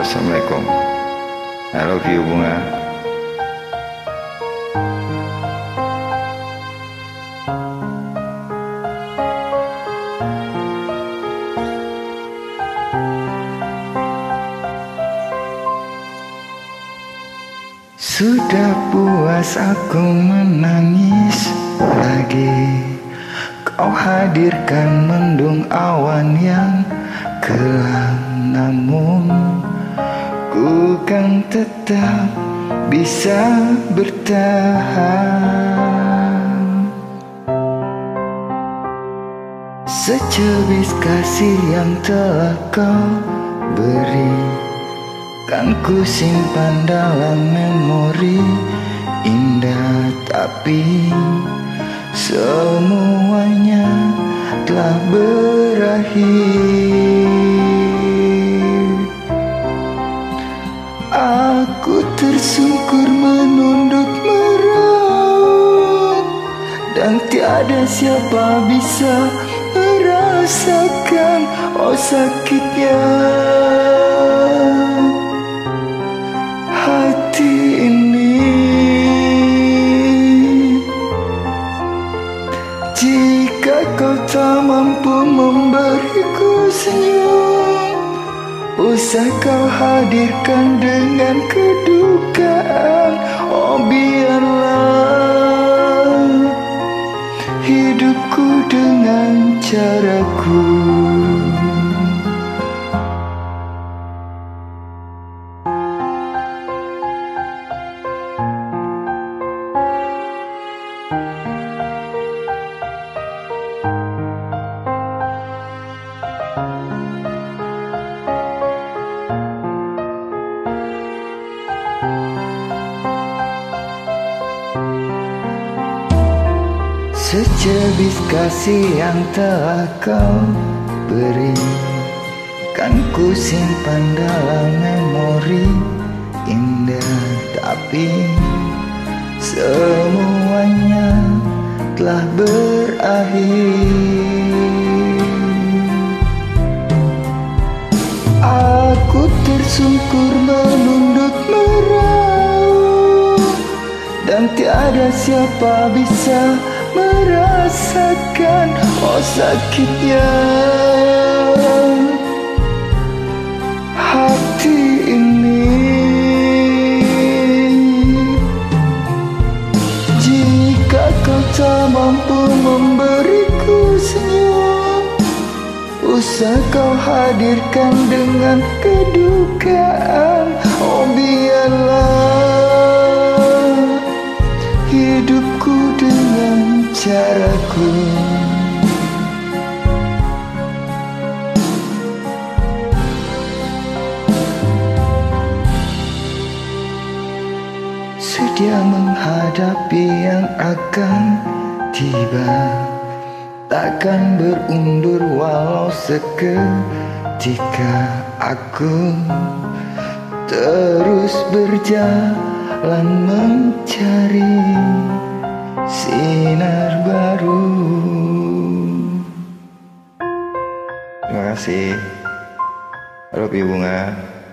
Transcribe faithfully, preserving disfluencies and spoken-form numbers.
Assalamualaikum. I love you, Bunga. Sudah puas aku menangis lagi. Kau hadirkan mendung awan yang kelam, namun ku kan tetap bisa bertahan. Secebis kasih yang telah kau beri, kan ku simpan dalam memori indah, tapi semuanya telah berakhir. Aku tersungkur menunduk meraung, dan tiada siapa bisa merasakan oh sakitnya hati ini. Jika kau tak mampu memberiku senyum, usah kau hadirkan dengan kedukaan. Oh biarlah hidupku dengan caraku. Secebis kasih yang telah kau beri, kan ku simpan dalam memori indah, tapi semuanya telah berakhir. Aku tersungkur menunduk meraung, dan tiada siapa bisa merasakan oh sakitnya hati ini. Jika kau tak mampu memberiku senyum, usah kau hadirkan dengan kedukaan. Oh biarlah hidupku dengan caraku. Sedia menghadapi yang akan tiba, takkan berundur walau seketika. Aku terus berjalan mencari sinar baru. Terima kasih. I love you, Bunga.